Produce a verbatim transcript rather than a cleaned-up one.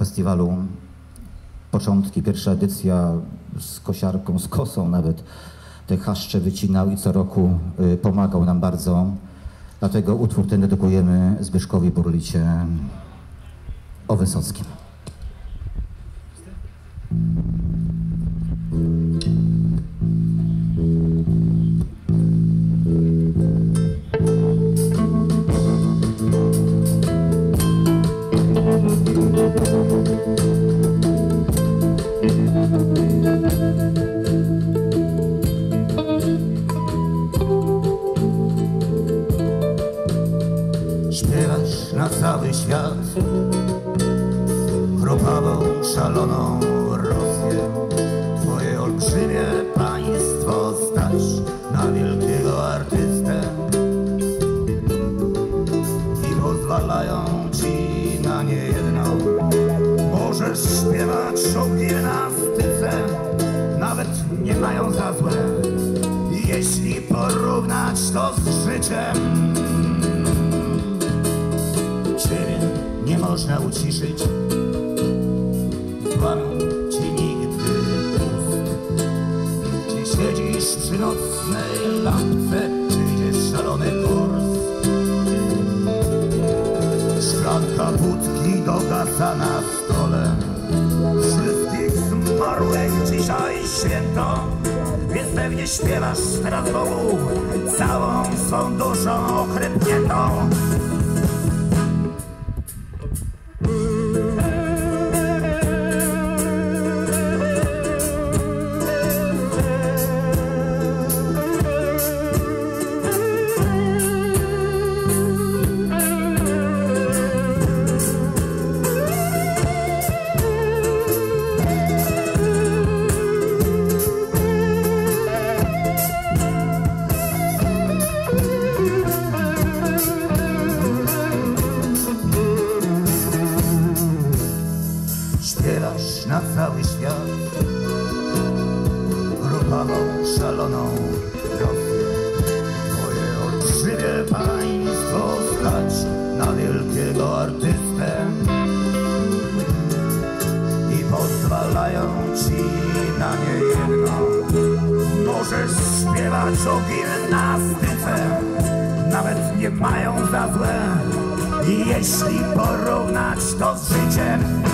festiwalu. Początki, pierwsza edycja z kosiarką, z kosą nawet te chaszcze wycinał i co roku y, pomagał nam bardzo. Dlatego utwór ten dedykujemy Zbyszkowi Burlicie o Wysockim. Śpiewasz na cały świat chropawą, szaloną Rosję. Twoje olbrzymie państwo stać na wielkiego artystę i pozwalają ci na niejedną. Możesz śpiewać o gimnastyce, nawet nie mają za złe, jeśli porównać to z życiem. Ciebie nie można uciszyć, złamią ci nigdy ust. Gdzie siedzisz przy nocnej lampce, czy idziesz szalony kurs. Szklanka wódki dogasa na stole. Wszystkich zmarłych dzisiaj święto, więc pewnie śpiewasz teraz Bogu całą swą duszą ochrypniętą. Śpiewasz na cały świat chropawą, szaloną Rosję. Twoje olbrzymie państwo stać na wielkiego artystę i pozwalają ci na niejedno. Możesz śpiewać o gimnastyce, nawet nie mają za złe, jeśli porównać to z życiem.